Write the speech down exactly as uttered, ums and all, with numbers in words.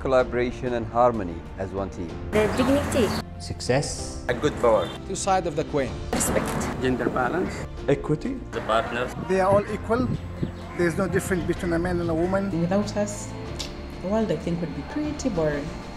collaboration and harmony as one team. The dignity. Success. A good power. Two sides of the coin. Respect. Gender balance. Equity. The partners. They are all equal. There is no difference between a man and a woman. Without us, the world, I think, would be pretty boring.